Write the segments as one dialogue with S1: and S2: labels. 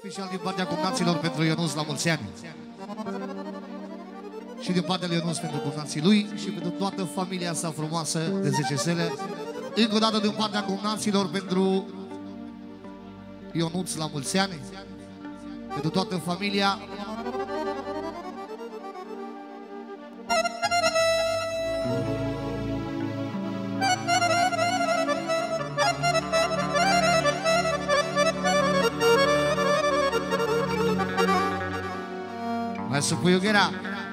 S1: special din partea cumnaților pentru Ionuț la mulți ani. Și din partea lui Ionuț pentru cumnații lui și pentru toată familia sa frumoasă de 10 stele. Încă o dată din partea cumnaților pentru Ionuț la mulți ani. Pentru toată familia. Mai să pui Iughera.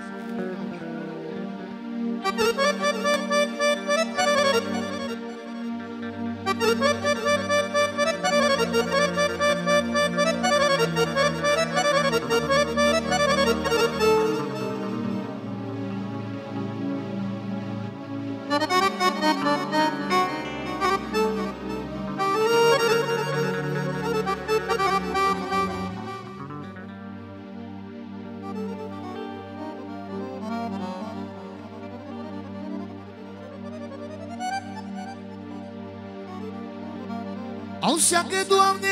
S1: Auzi-a că, Doamne,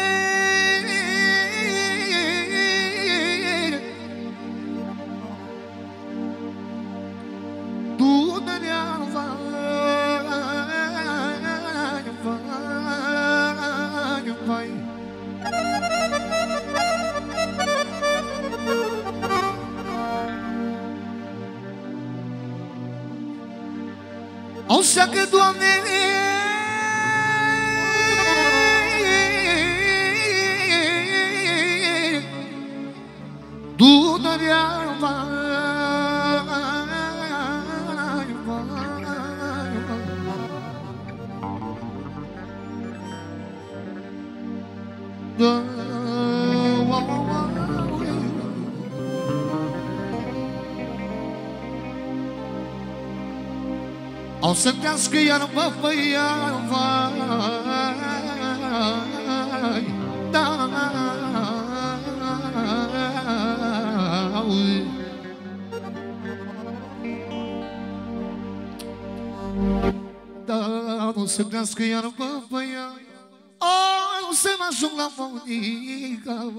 S1: Dunărea vai. Auzi-a că, Doamne, Dunărea o să crească iarba pe iarba, o să crească iarba pe iarba, o să mă ajung la Monica.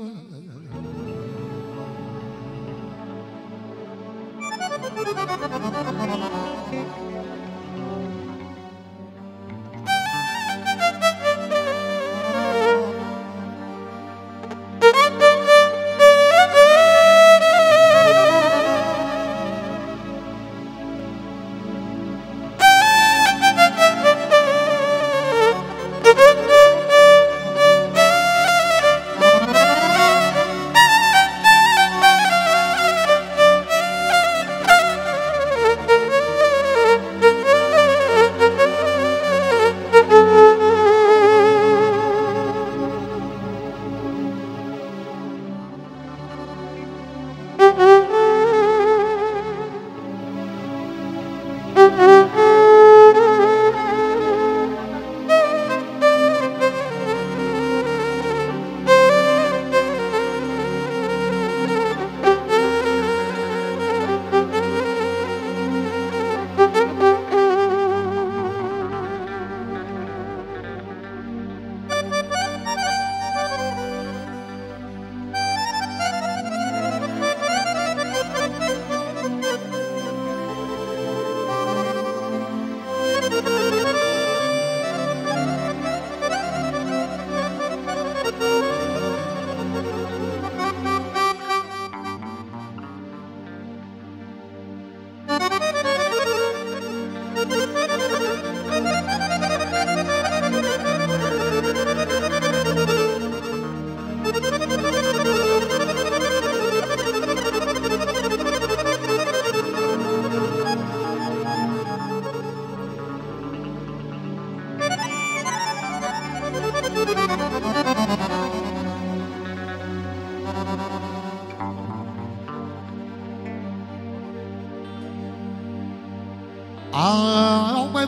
S1: Au mai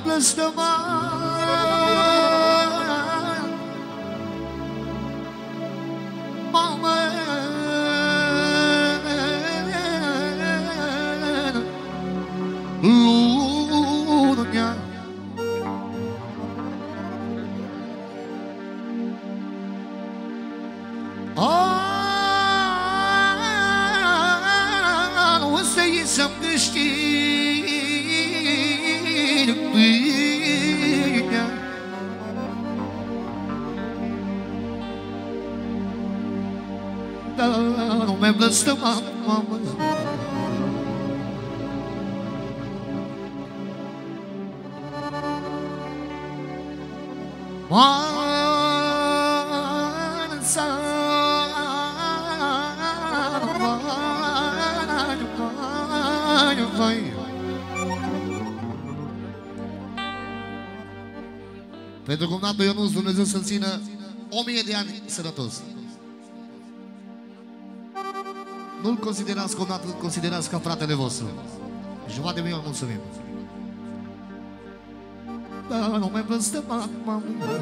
S1: blăstămat mamă, lumea. Oh, să-mi câștig pâinea. Dar nu mi-ai blăstămat, mamă, pentru cumnatul Ionuț, Dumnezeu să-l țină 1000 de ani sănătos. Nu-l considerați cumnat, îl considerați ca fratele vostru. Jumătate de milion, mulțumim. Da, nu mai blăstămat, mamă.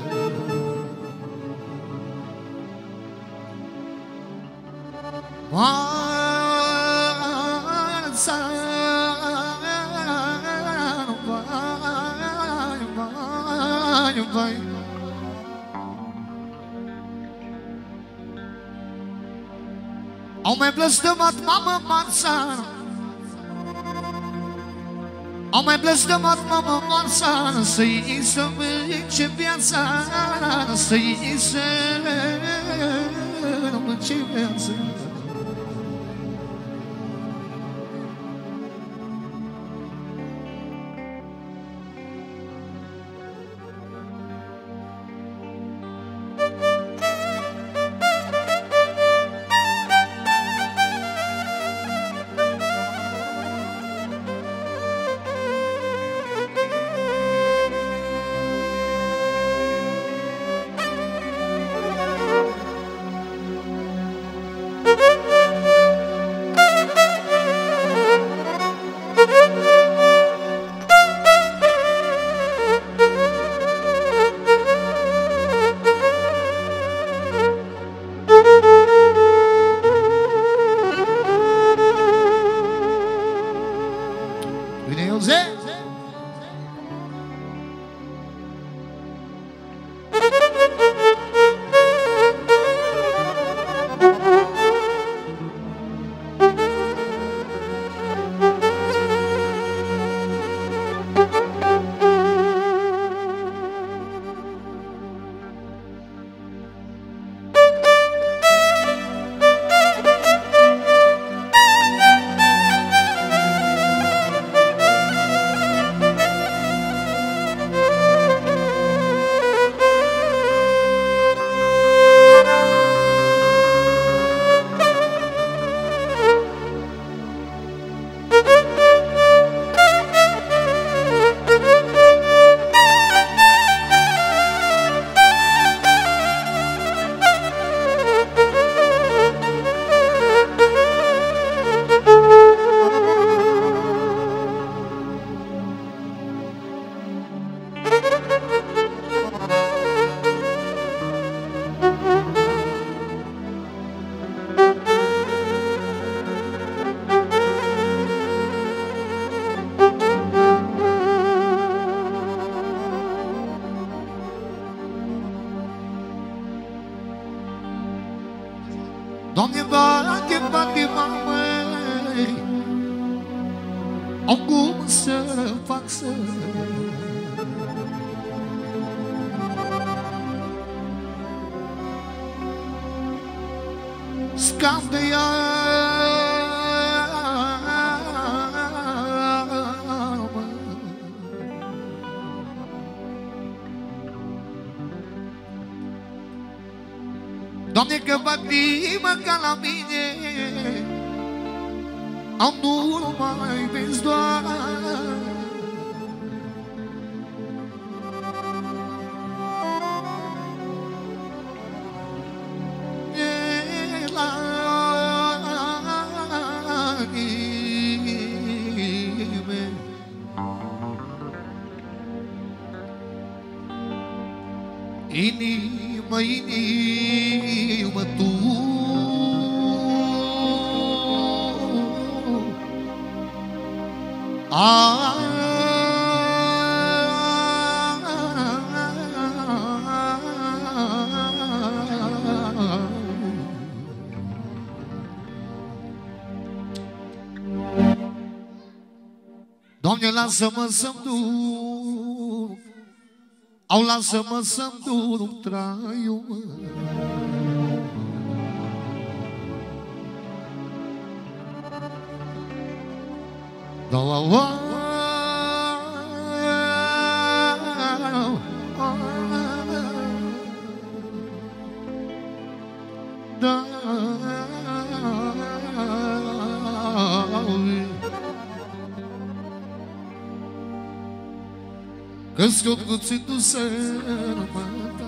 S1: Au mai blăstămat, mamă, Marsa. Au mai blăstămat, mamă, Marsa. Să-i să mânce viața, să-i să mânce viața. Doamne, bate, mamă, au cum să fac să scap de ea. Doamne, că bătimă ca la mine, am nu mai vezi doar. Inimă, inimă tu, Doamne, lasă-mă să-mi duc, au lasă-mă să-mi duc traiul, mă. Că-ți tot cuțitul sărbătai.